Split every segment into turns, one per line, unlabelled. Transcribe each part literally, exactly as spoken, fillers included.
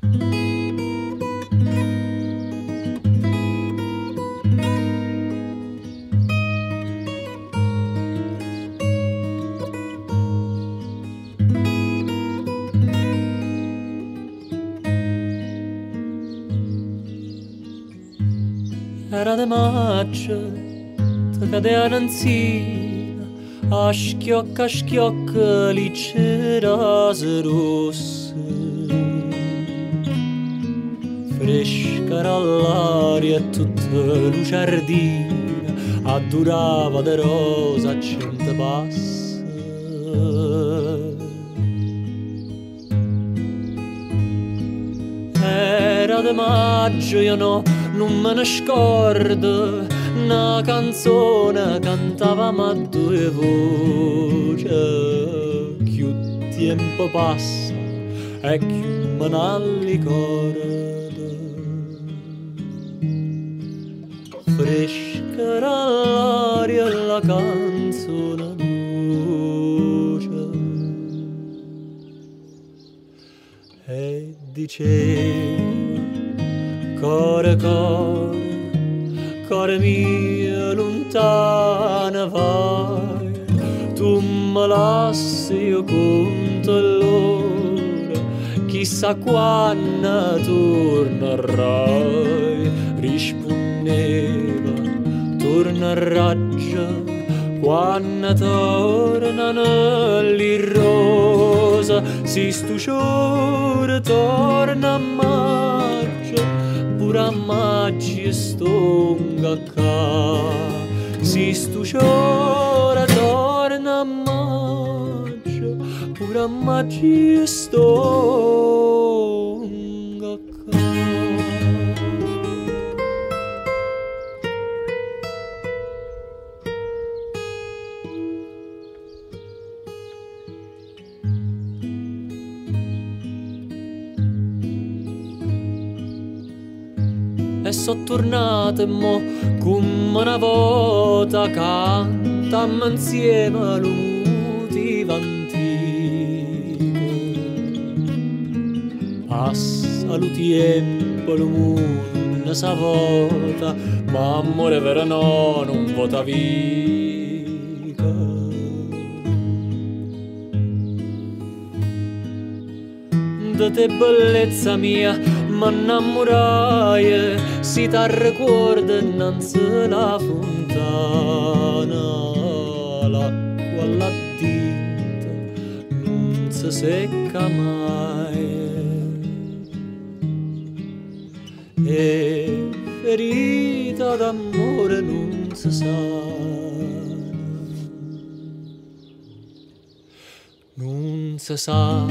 Era de maggio, te cadea nanzina, a schiocco a schiocco lì c'era rosse. Fresca era l'aria e tutta lucardina, addurava de rosa a cento passi. Era de maggio, io no, non me ne scordo, una canzone cantavamo a due voci. Più tempo passa e più me ne ricordo. Fresca era l'aria e la canzone dolce. E diceva: core, core, core mio, lontana vai, tu me lasci, io conto l'ora, chissà quando tornerai. Rispondeva, tornerà già, quando tornano le rose, si stu sciore torna a maggio, pure a maggio stonga ca. Si stu sciore torna a maggio, pure a maggio stonga ca. E so tornate mo come una volta, cantammo insieme lo motivo antico. Passa lo tempo, lo mondo sa vota, ma amore vero no, non vota vica. Da te bellezza mia m'innamorai, si t'arricorda innanzi la fontana, l'acqua alla tinta non si secca mai, e ferita d'amore non si sana, non si sa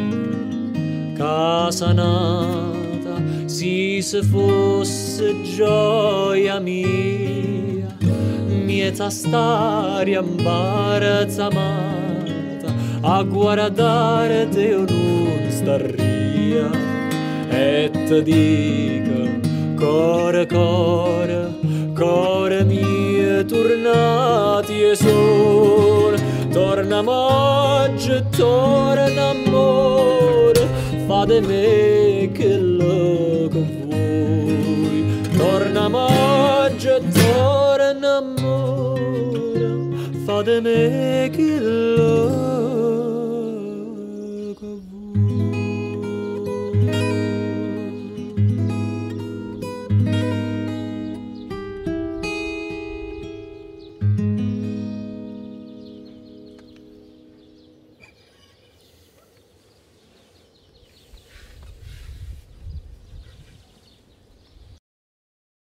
casa nata, si se fosse gioia mia, mieta staria imbarazzamata, a guardare te o non starria, e te dico, core, core, core mie, tornati e sol, torna maggio, torna amore, fa de me che lo con voi. Torna maggio, torna amore, fa de me che lo